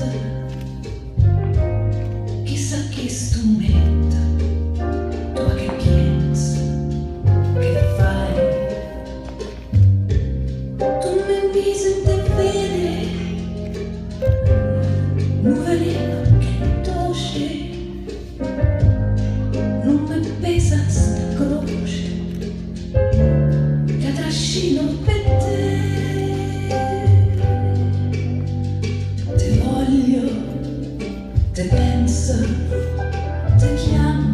chissà che strumento, tu che piensi, che fai, tu mi visi te vede, nuvolino che tosce, non mi pesa sta croce, che trascino per te. Te voglio, te penso, te chiamo.